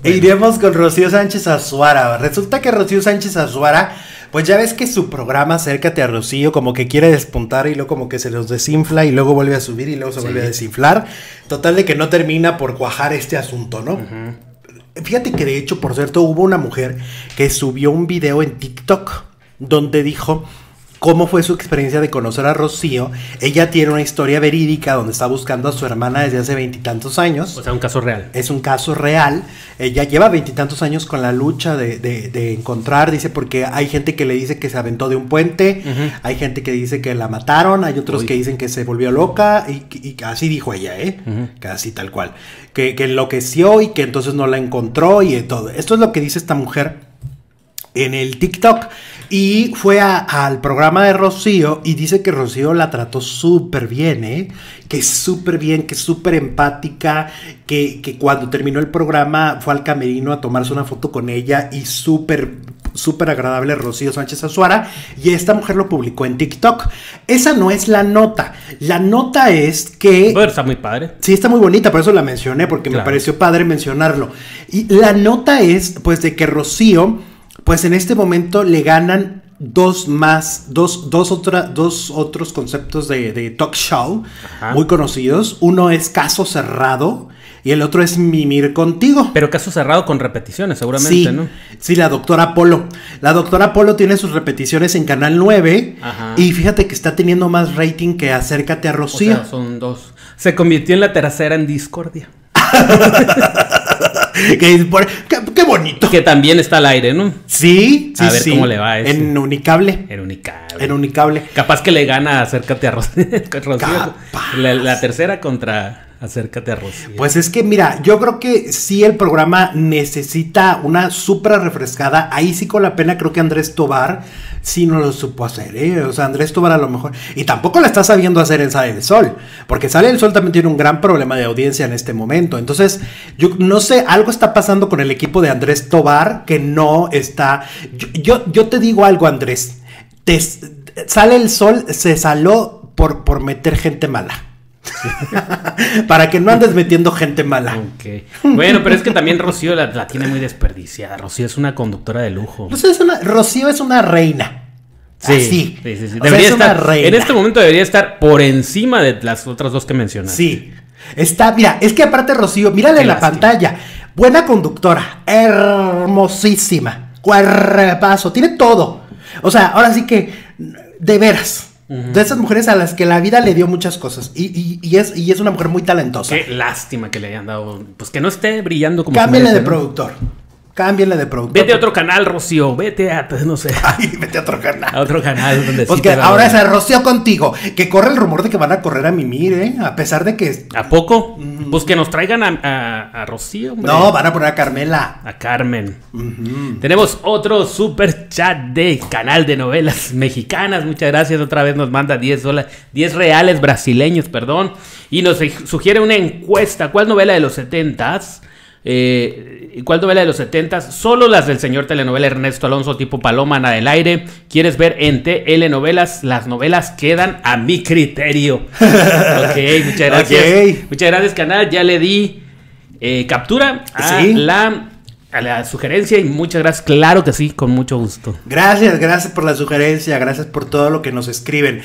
Bueno. Iremos con Rocío Sánchez Azuara. Resulta que Rocío Sánchez Azuara, pues ya ves que su programa Acércate a Rocío como que quiere despuntar y luego como que se los desinfla y luego vuelve a subir y luego se vuelve a desinflar. Total de que no termina por cuajar este asunto, ¿no? Fíjate que de hecho, por cierto, hubo una mujer que subió un video en TikTok donde dijo cómo fue su experiencia de conocer a Rocío. Ella tiene una historia verídica donde está buscando a su hermana desde hace 20 y tantos años. O sea, un caso real. Es un caso real. Ella lleva 20 y tantos años con la lucha de encontrar, dice, porque hay gente que le dice que se aventó de un puente, hay gente que dice que la mataron, hay otros que dicen que se volvió loca, y así dijo ella, casi tal cual, que enloqueció y que entonces no la encontró y todo. Esto es lo que dice esta mujer en el TikTok. Y fue al programa de Rocío y dice que Rocío la trató súper bien, que súper bien, que súper empática, que cuando terminó el programa fue al camerino a tomarse una foto con ella y súper agradable Rocío Sánchez Azuara, y esta mujer lo publicó en TikTok. Esa no es la nota es que... Pero está muy padre. Sí, está muy bonita, por eso la mencioné, porque me pareció padre mencionarlo. Y la nota es, pues, de que Rocío, pues en este momento le ganan dos otros conceptos de talk show muy conocidos. Uno es Caso Cerrado y el otro es Mimir Contigo. Pero Caso Cerrado con repeticiones, seguramente, sí, ¿no? Sí, la doctora Polo. La doctora Polo tiene sus repeticiones en Canal 9 y fíjate que está teniendo más rating que Acércate a Rocío. O sea, son dos. Se convirtió en la tercera en discordia. Qué bonito. Que también está al aire, ¿no? Sí, a ver cómo le va a ese. En Unicable. En Unicable. Capaz que le gana Acércate a Rocío. La tercera contra Acércate a Rocío. Pues es que mira, yo creo que sí el programa necesita una súper refrescada. Ahí sí con la pena creo que Andrés Tobar sí no lo supo hacer, O sea, Andrés Tobar a lo mejor. Y tampoco la está sabiendo hacer en Sale el Sol. Porque Sale el Sol también tiene un gran problema de audiencia en este momento. Entonces, yo no sé, algo está pasando con el equipo de Andrés Tobar que no está. Yo te digo algo, Andrés. Sale el Sol se saló por meter gente mala. Para que no andes metiendo gente mala. Okay. Bueno, pero es que también Rocío la tiene muy desperdiciada. Rocío es una conductora de lujo. Rocío es una reina. Sí. Debería estar, en este momento debería estar por encima de las otras dos que mencionaste. Sí. Mira, es que aparte Rocío, mírale en la pantalla. Buena conductora, hermosísima, cuerpazo, tiene todo. O sea, ahora sí que, de veras. De esas mujeres a las que la vida le dio muchas cosas y es una mujer muy talentosa. Qué lástima que le hayan dado, pues que no esté brillando como Cámbiale de productor. Cámbienle de productor. Vete a otro canal, Rocío. Vete a, no sé. Ay, vete a otro canal. A otro canal donde porque sí ahora es Rocío Contigo. Que corre el rumor de que van a correr a Mimir, A pesar de que... ¿A poco? Pues que nos traigan a Rocío, hombre. No, van a poner a Carmela. A Carmen. Tenemos otro super chat de Canal de Novelas Mexicanas. Muchas gracias. Otra vez nos manda 10 reales brasileños, perdón. Y nos sugiere una encuesta. ¿Cuál novela de los 70s? ¿Cuál novela de los 70s? Solo las del señor telenovela Ernesto Alonso tipo Paloma, Nada del Aire. ¿Quieres ver en TL Novelas? Las novelas quedan a mi criterio. Ok, muchas gracias. Muchas gracias, canal. Ya le di captura a la sugerencia y muchas gracias. Claro que sí, con mucho gusto. Gracias por la sugerencia, gracias por todo lo que nos escriben.